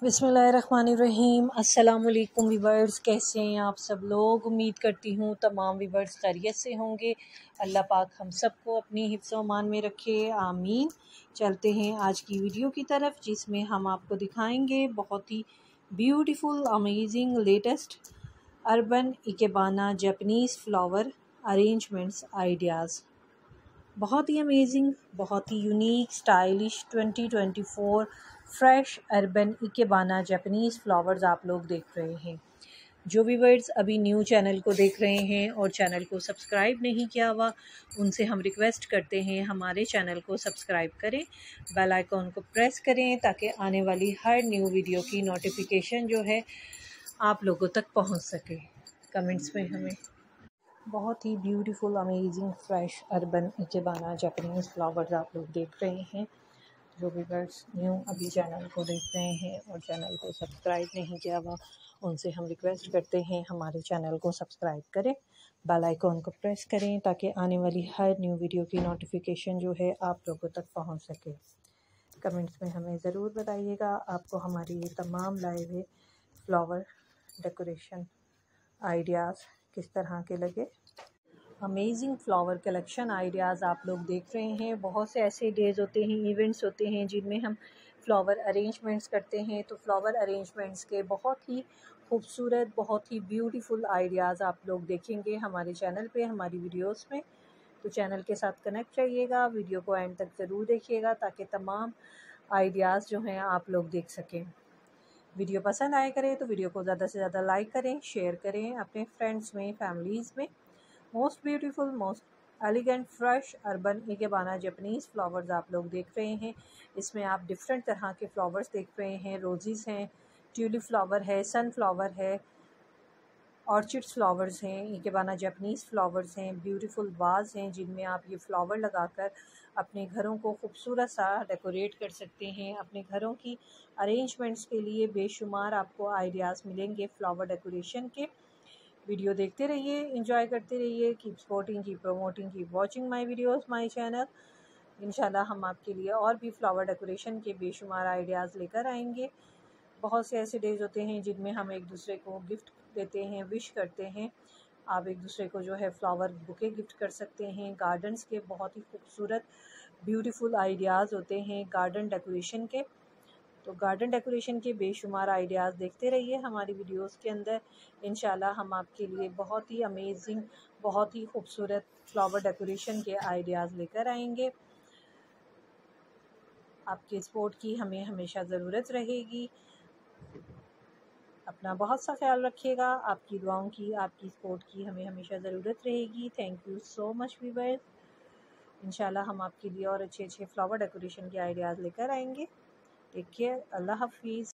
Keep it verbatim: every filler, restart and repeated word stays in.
बिस्मिल्लाहिर्रहमानिर्रहीम। अस्सलाम वालेकुम वीवर्स, कैसे हैं आप सब लोग। उम्मीद करती हूँ तमाम वीवर्स खैरियत से होंगे। अल्लाह पाक हम सबको अपनी हिफ्ज़ व अमान में रखे, आमीन। चलते हैं आज की वीडियो की तरफ, जिसमें हम आपको दिखाएंगे बहुत ही beautiful amazing latest urban ikebana Japanese flower arrangements ideas. बहुत ही अमेजिंग, बहुत ही unique, stylish twenty twenty four fresh urban ikebana Japanese flowers आप लोग देख रहे हैं। जो व्यूअर्स अभी न्यू चैनल को देख रहे हैं और चैनल को सब्सक्राइब नहीं किया हुआ, उनसे हम रिक्वेस्ट करते हैं हमारे चैनल को सब्सक्राइब करें, बेल आइकॉन को प्रेस करें ताकि आने वाली हर न्यू वीडियो की नोटिफिकेशन जो है आप लोगों तक पहुंच सके। कमेंट्स में हमें बहुत ही beautiful amazing fresh urban ikebana Japanese flowers आप लोग देख रहे हैं। जो व्यूअर्स न्यू अभी चैनल को देख रहे हैं और चैनल को सब्सक्राइब नहीं किया हुआ, उनसे हम रिक्वेस्ट करते हैं हमारे चैनल को सब्सक्राइब करें, बेल आइकॉन को प्रेस करें ताकि आने वाली हर न्यू वीडियो की नोटिफिकेशन जो है आप लोगों तक पहुंच सके। कमेंट्स में हमें ज़रूर बताइएगा आपको हमारी ये तमाम लाए हुए फ्लावर डेकोरेशन आइडियाज़ किस तरह के लगे। अमेजिंग फ्लावर कलेक्शन आइडियाज़ आप लोग देख रहे हैं। बहुत से ऐसे डेज़ होते हैं, इवेंट्स होते हैं जिनमें हम फ्लावर अरेंजमेंट्स करते हैं, तो फ्लावर अरेंजमेंट्स के बहुत ही खूबसूरत, बहुत ही ब्यूटीफुल आइडियाज़ आप लोग देखेंगे हमारे चैनल पे, हमारी वीडियोस में। तो चैनल के साथ कनेक्ट रहिएगा, वीडियो को एंड तक ज़रूर देखिएगा ताकि तमाम आइडियाज़ जो हैं आप लोग देख सकें। वीडियो पसंद आए करें तो वीडियो को ज़्यादा से ज़्यादा लाइक करें, शेयर करें अपने फ्रेंड्स में, फैमिलीज़ में। Most beautiful, most elegant, fresh urban ikebana Japanese flowers आप लोग देख रहे हैं। इसमें आप डिफरेंट तरह के फ्लावर्स देख रहे हैं। रोज़िज़ हैं, ट्यूलिप फ्लावर है, सनफ्लावर है, ऑर्चिड्स फ्लावर्स हैं, इकेबाना जापानीज़ फ्लावर्स हैं, ब्यूटीफुल वाज हैं जिनमें आप ये फ्लावर लगाकर अपने घरों को खूबसूरत सा डेकोरेट कर सकते हैं। अपने घरों की अरेंजमेंट्स के लिए बेशुमार आपको आइडियाज़ मिलेंगे फ्लावर डेकोरेशन के। वीडियो देखते रहिए, एंजॉय करते रहिए। Keep supporting, keep promoting, keep watching my videos, my channel. इंशाल्लाह हम आपके लिए और भी फ्लावर डेकोरेशन के बेशुमार आइडियाज़ लेकर आएंगे। बहुत से ऐसे डेज होते हैं जिनमें हम एक दूसरे को गिफ्ट देते हैं, विश करते हैं। आप एक दूसरे को जो है फ्लावर बुके गिफ्ट कर सकते हैं। गार्डन्स के बहुत ही खूबसूरत ब्यूटीफुल आइडियाज़ होते हैं गार्डन डेकोरेशन के। तो गार्डन डेकोरेशन के बेशुमार आइडियाज़ देखते रहिए हमारी वीडियोस के अंदर। इंशाल्लाह हम आपके लिए बहुत ही अमेजिंग, बहुत ही खूबसूरत फ्लावर डेकोरेशन के आइडियाज़ लेकर आएंगे। आपके सपोर्ट की हमें हमेशा ज़रूरत रहेगी। अपना बहुत सा ख्याल रखिएगा। आपकी दुआओं की, आपकी सपोर्ट की हमें हमेशा ज़रूरत रहेगी। Thank you so much viewers. इंशाल्लाह हम आपके लिए और अच्छे अच्छे फ्लावर डेकोरेशन के आइडियाज़ लेकर आएंगे। टेक केयर, अल्लाह हाफिज़।